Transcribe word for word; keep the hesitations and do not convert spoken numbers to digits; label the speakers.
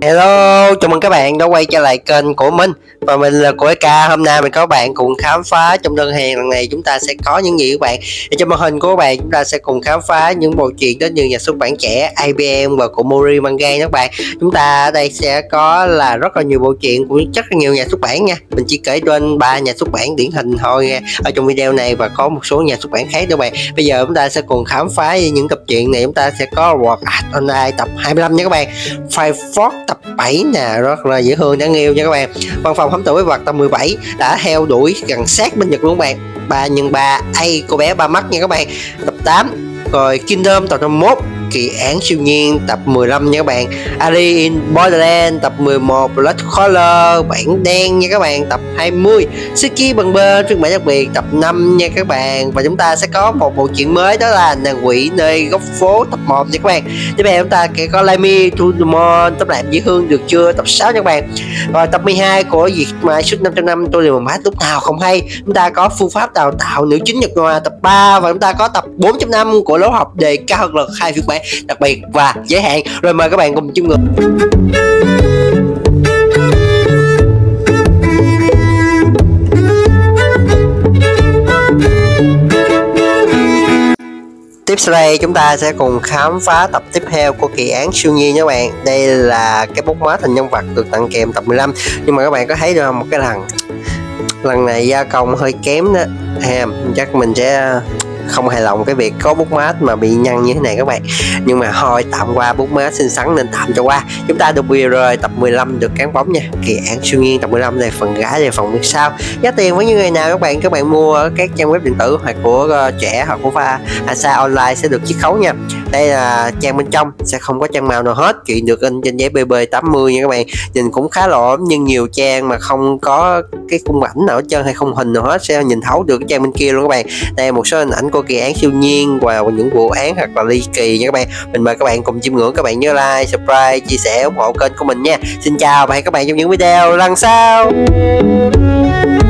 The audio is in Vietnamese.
Speaker 1: Hello, chào mừng các bạn đã quay trở lại kênh của mình. Và mình là của Eka. Hôm nay mình có bạn cùng khám phá trong đơn hàng lần này chúng ta sẽ có những gì các bạn. Thì trong màn hình của các bạn chúng ta sẽ cùng khám phá những bộ truyện đến từ nhà xuất bản trẻ i bê em và của Mori Manga các bạn. Chúng ta ở đây sẽ có là rất là nhiều bộ truyện của rất là nhiều nhà xuất bản nha. Mình chỉ kể trên ba nhà xuất bản điển hình thôi nha ở trong video này, và có một số nhà xuất bản khác nữa bạn. Bây giờ chúng ta sẽ cùng khám phá những tập truyện này. Chúng ta sẽ có Sword Art Online tập hai mươi lăm nha các bạn, Fire Force tập bảy nè, rất là dễ thương đáng yêu nha các bạn. Văn phòng hóm tuổi vật tập mười bảy đã theo đuổi gần sát bên Nhật luôn các bạn. Ba nhân ba A cô bé ba mắt nha các bạn, tập tám. Rồi Kingdom tập năm mươi mốt, kỳ án siêu nhiên tập mười lăm nha các bạn. Ali in Borderland tập mười một, Blood Color bản đen nha các bạn tập hai mươi. Suki bằng bên phiên bản đặc biệt tập năm nha các bạn. Và chúng ta sẽ có một bộ truyện mới, đó là Nàng quỷ nơi góc phố tập một nha các bạn. Tiếp theo chúng ta sẽ có Lamy to the Moon tập làm dễ thương được chưa tập sáu nha các bạn. Rồi tập mười hai của Việt Mai suốt năm trăm năm tôi đều mà lúc nào không hay. Chúng ta có phương pháp đào tạo nữ chính Nhật Noa tập ba, và chúng ta có tập bốn chấm năm của lối học đề cao hơn là hai phiên bản đặc biệt và giới hạn. Rồi mời các bạn cùng chiêm ngưỡng. Tiếp sau đây chúng ta sẽ cùng khám phá tập tiếp theo của kỳ án siêu nhiên các bạn. Đây là cái bút má thành nhân vật được tặng kèm tập mười lăm. Nhưng mà các bạn có thấy được một cái lần lần này gia công hơi kém đó em, chắc mình sẽ không hài lòng cái việc có bút mát mà bị nhăn như thế này các bạn. Nhưng mà thôi tạm qua, bút mát xinh xắn nên tạm cho qua. Chúng ta được bìa rồi tập mười lăm được cán bóng nha. Kỳ án siêu nhiên tập mười lăm này phần gái về phần biết sao. Giá tiền với những người nào các bạn các bạn mua ở các trang web điện tử hoặc của uh, trẻ hoặc của pha Asa online sẽ được chiết khấu nha. Đây là trang bên trong sẽ không có trang màu nào hết, chuyện được in trên giấy bê bê tám mươi nha các bạn. Nhìn cũng khá là ổn, nhưng nhiều trang mà không có cái khung ảnh nào hết trơn hay không hình nào hết sẽ nhìn thấu được cái trang bên kia luôn các bạn. Đây một số hình ảnh của kỳ án siêu nhiên và những vụ án hoặc là ly kỳ nha các bạn. Mình mời các bạn cùng chiêm ngưỡng. Các bạn nhớ like, subscribe, chia sẻ ủng hộ kênh của mình nha. Xin chào và hẹn các bạn trong những video lần sau.